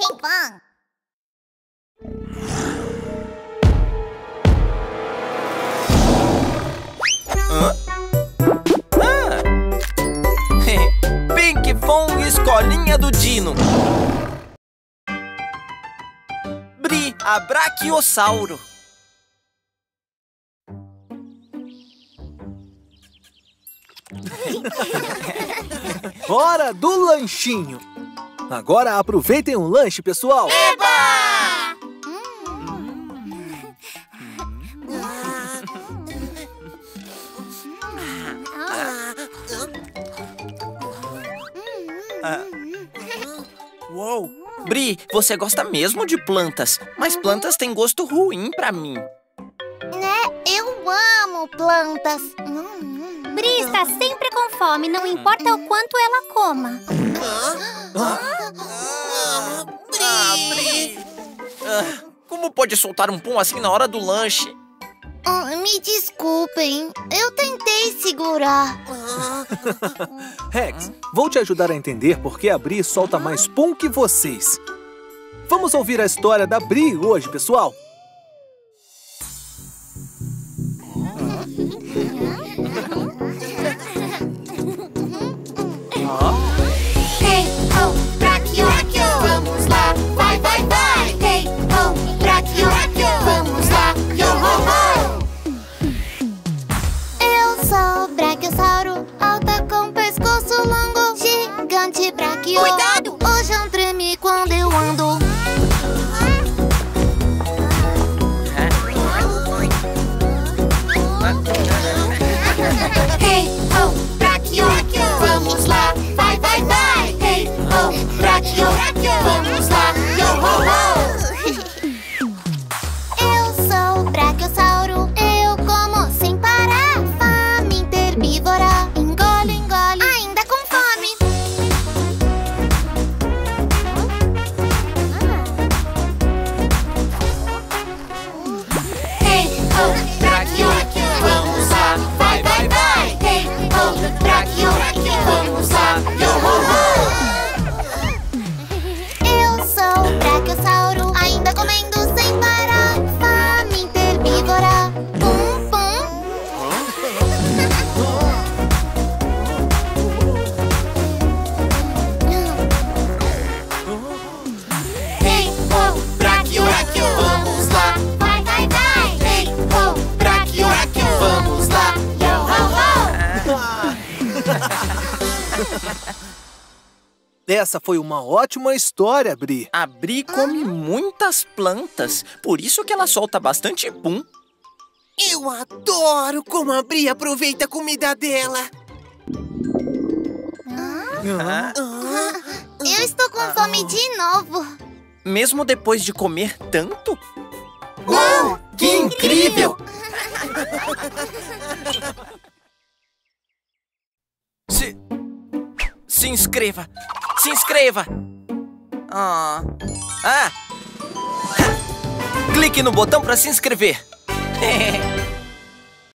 Bing Bang. Ping Pong Escolinha do Dino. Bri, a Braquiossauro. Hora do lanchinho. Agora aproveitem um lanche, pessoal. Eba! Uou! Bri, você gosta mesmo de plantas, mas plantas têm gosto ruim pra mim. Né? Eu amo plantas. Bri está sempre com fome, não importa o quanto ela coma. Bri! Como pode soltar um pum assim na hora do lanche? Me desculpem, eu tentei segurar. Rex, vou te ajudar a entender por que a Bri solta mais pum que vocês. Vamos ouvir a história da Bri hoje, pessoal. Hey, ho, Braquio, vamos lá, vai, vai, vai. Hey, ho, Braquio, vamos lá, yo, ho, ho. Eu sou Braquiossauro, alta com pescoço longo, gigante Braquio. Cuidado! O chão treme quando eu ando. Hey, ho, Braquio, vamos lá, vai, vai, vai. Hey, ho, Braquio, vamos lá, yo, ho, ho. Eu sou Braquiossauro, eu como sem parar. Faminta herbívora, engole, engole, ainda com fome. Hey, ho, Braquio, vamos lá, vai, vai, vai. Hey, ho, Braquio, vamos lá, yo, ho, ho. Eu sou Braquiossauro, ainda comendo sem parar. Faminta herbívora, pum, pum. Hey, ho, Braquio, vamos lá, vai, vai, vai. Hey, ho, Braquio, vamos lá, yo, ho, ho. Essa foi uma ótima história, Bri. A Bri come muitas plantas, por isso que ela solta bastante pum. Eu adoro como a Bri aproveita a comida dela. Eu estou com fome de novo. Mesmo depois de comer tanto? Uau, que incrível! Se inscreva! Se inscreva! Clique no botão para se inscrever.